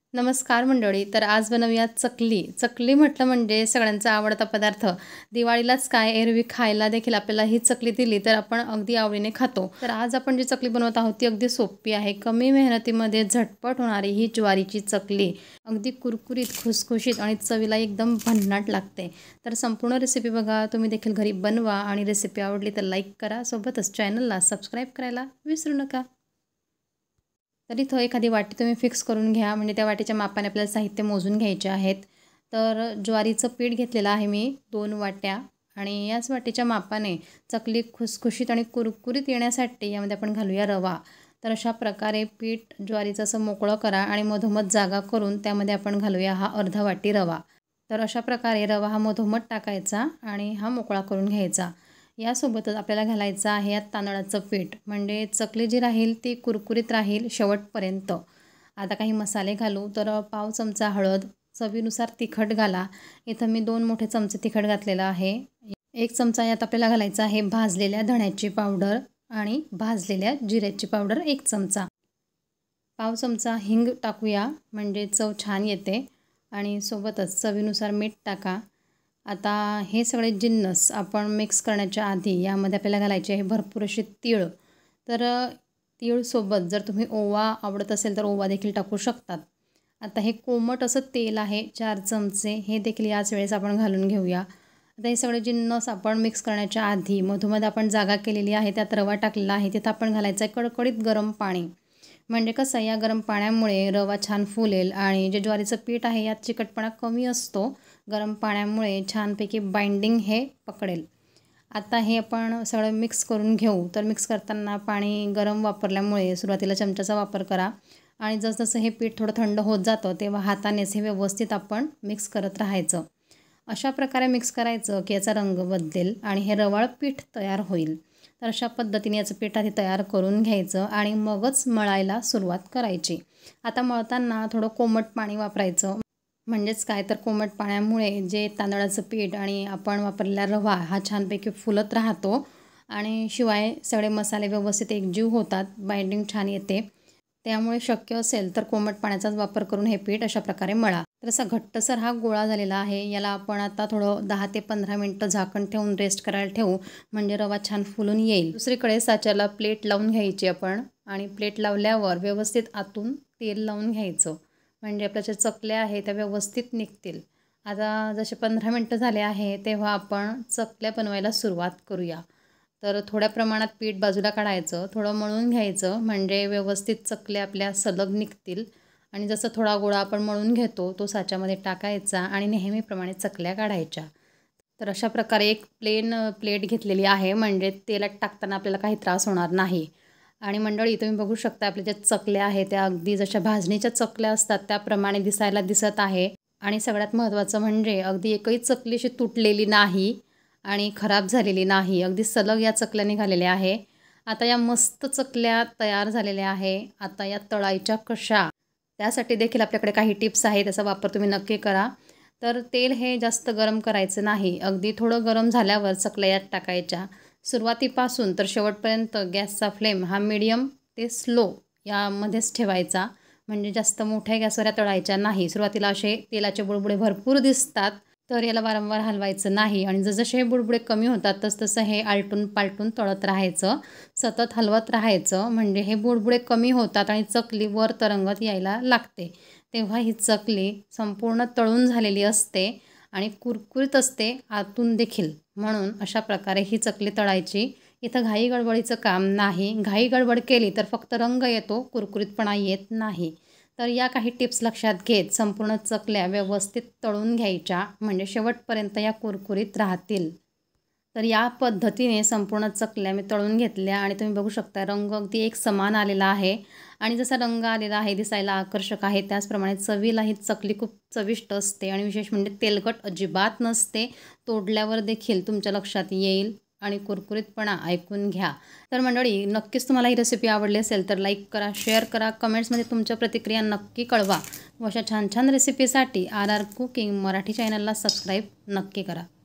नमस्कार मंडळी. तर आज बनवूया चकली. चकली म्हटलं म्हणजे सगळ्यांचा आवडता पदार्थ. दिवाळीलाच काय एरवी खायला देखील आपल्याला ही चकली दिली तर आपण अगदी आवडीने खातो. तर आज आपण जी चकली बनवत आहोत ती अगदी सोपी आहे. कमी मेहनतीमध्ये झटपट होणारी ही ज्वारीची चकली अगदी कुरकुरीत, खुसखुशीत आणि चवीला एकदम भन्नाट लागते. तर संपूर्ण रेसिपी बघा, तुम्ही देखील घरी बनवा आणि रेसिपी आवडली तर लाईक करा. सोबतच चॅनलला सबस्क्राईब करायला विसरू नका. तर इथं एखादी वाटी तुम्ही फिक्स करून घ्या, म्हणजे त्या वाटीच्या मापाने आपल्याला साहित्य मोजून घ्यायचे आहेत. तर ज्वारीचं पीठ घेतलेलं आहे मी 2 वाट्या आणि याच वाटीच्या मापाने चकली खुसखुशीत आणि कुरकुरीत येण्यासाठी यामध्ये आपण घालूया रवा. तर अशा प्रकारे पीठ ज्वारीचं असं मोकळं करा आणि मधोमध जागा करून त्यामध्ये आपण घालूया हा अर्धा वाटी रवा. तर अशा प्रकारे रवा हा मधोमध टाकायचा आणि हा मोकळा करून घ्यायचा. यासोबतच आपल्याला घालायचं आहे यात तांदळाचं पीठ, म्हणजे चकली जी राहील ती कुरकुरीत राहील शेवटपर्यंत. आता काही मसाले घालू. तर पाव चमचा हळद, चवीनुसार तिखट घाला. इथं मी 2 मोठे चमचे तिखट घातलेलं आहे. 1 चमचा यात आपल्याला घालायचा आहे भाजलेल्या धण्याची पावडर आणि भाजलेल्या जिऱ्याची पावडर 1 चमचा. पाव चमचा हिंग टाकूया, म्हणजे चव छान येते. आणि सोबतच चवीनुसार मीठ टाका. आता हे सगळे जिन्नस आपण मिक्स करण्याच्या आधी यामध्ये आपल्याला घालायचे आहे भरपूर असे तीळ. तर तीळसोबत जर तुम्ही ओवा आवडत असेल तर ओवा देखील टाकू शकतात. आता हे कोमट असं तेल आहे 4 चमचे, हे देखील याच वेळेस आपण घालून घेऊया. आता हे सगळे जिन्नस आपण मिक्स करण्याच्या आधी मधोमध आपण जागा केलेली आहे, त्यात रवा टाकलेला आहे, तिथं आपण घालायचं आहे कडकडीत गरम पाणी. म्हणजे कसं या गरम पाण्यामुळे रवा छान फुलेल आणि जे ज्वारीचं पीठ आहे यात चिकटपणा कमी असतो. गरम पाण्यामुळे छानपैकी बाइंडिंग हे पकडेल. आता हे आपण सगळं मिक्स करून घेऊ. तर मिक्स करताना पाणी गरम वापरल्यामुळे सुरुवातीला चमच्याचा वापर करा आणि जसजसं हे पीठ थोडं थंड होत जातं तेव्हा हातानेच हे व्यवस्थित आपण मिक्स करत राहायचं. अशा प्रकारे मिक्स करायचं की याचा रंग बदलेल आणि हे रवाळ पीठ तयार होईल. तर अशा पद्धतीने याचं पीठ आधी तयार करून घ्यायचं आणि मगच मळायला सुरुवात करायची. आता मळताना थोडं कोमट पाणी वापरायचं. म्हणजेच काय तर कोमट पाण्यामुळे जे तांदळाचं पीठ आणि आपण वापरलेला रवा हा छानपैकी फुलत राहतो आणि शिवाय सगळे मसाले व्यवस्थित एकजीव होतात, बाइंडिंग छान येते. त्यामुळे शक्य असेल तर कोमट पाण्याचाच वापर करून हे पीठ अशा प्रकारे मळा. तर असा घट्टसर हा गोळा झालेला आहे. याला आपण आता थोडं 10 ते 15 मिनटं झाकण ठेवून रेस्ट करायला ठेवू, म्हणजे रवा छान फुलून येईल. दुसरीकडे साच्याला प्लेट लावून घ्यायची आपण आणि प्लेट लावल्यावर व्यवस्थित आतून तेल लावून घ्यायचं, म्हणजे आपल्या ज्या चकल्या आहेत त्या व्यवस्थित निघतील. आता जसे 15 मिनटं झाले आहे तेव्हा आपण चकल्या बनवायला सुरुवात करूया. तर थोड्या प्रमाणात पीठ बाजूला काढायचं, थोडं मळून घ्यायचं, म्हणजे व्यवस्थित चकल्या आपल्या सलग निघतील. आणि जसं थोडा गोळा आपण मळून घेतो तो साच्यामध्ये टाकायचा आणि नेहमीप्रमाणे चकल्या काढायच्या. तर अशा प्रकारे एक प्लेन प्लेट घेतलेली आहे, म्हणजे तेलात टाकताना आपल्याला काही त्रास होणार नाही. आणि मंडळी तुम्ही बघू शकता आपल्या ज्या चकल्या आहेत त्या अगदी जशा भाजणीच्या चकल्या असतात त्याप्रमाणे दिसायला दिसत आहे. आणि सगळ्यात महत्त्वाचं म्हणजे अगदी एकही चकली अशी तुटलेली नाही आणि खराब झालेली नाही. अगदी सलग या चकल्या निघालेल्या आहे. आता या मस्त चकल्या तयार झालेल्या आहे. आता या तळायच्या कशा, त्यासाठी देखील आपल्याकडे काही टिप्स आहेत, त्याचा वापर तुम्ही नक्की करा. तर तेल हे जास्त गरम करायचं नाही. अगदी थोडं गरम झाल्यावर चकल्या यात टाकायच्या. सुरुवातीपासून तर शेवटपर्यंत गॅसचा फ्लेम हा मीडियम ते स्लो यामध्येच ठेवायचा, म्हणजे जास्त मोठ्या गॅसवर या तळायच्या नाही. सुरुवातीला असे तेलाचे बुडबुडे भरपूर दिसतात, तर याला वारंवार हलवायचं नाही आणि जसजसे हे बुडबुडे कमी होतात तसतसं हे आलटून पालटून तळत राहायचं, सतत हलवत राहायचं, म्हणजे हे बुडबुडे कमी होतात आणि चकली वर तरंगत यायला लागते. तेव्हा ही चकली संपूर्ण तळून झालेली असते आणि कुरकुरीत असते आतून देखील. म्हणून अशा प्रकारे ही चकली तळायची. इथं घाई गडबडीचं काम नाही. घाई गडबड केली तर फक्त रंग येतो, कुरकुरीतपणा येत नाही. तर या काही टिप्स लक्षात घेत संपूर्ण चकल्या व्यवस्थित तळून घ्यायच्या, म्हणजे शेवटपर्यंत या कुरकुरीत राहतील. तर या पद्धतीने संपूर्ण चकल्या मी तळून घेतल्या आणि तुम्ही बघू शकता रंग अगदी एक समान आलेला आहे. आणि जसा रंग आलेला आहे दिसायला आकर्षक आहे, त्याचप्रमाणे चवीला ही चकली खूप चविष्ट असते आणि विशेष म्हणजे तेलकट अजिबात नसते. तोडल्यावर देखील तुमच्या लक्षात येईल आणि कुरकुरीतपणा ऐकून घ्या. तर मंडळी नक्कीच तुम्हाला ही रेसिपी आवडली असेल तर लाईक करा, शेअर करा, कमेंट्समध्ये तुमच्या प्रतिक्रिया नक्की कळवा. व अशा छान छान रेसिपीसाठी RR कुकिंग मराठी चॅनलला सबस्क्राईब नक्की करा.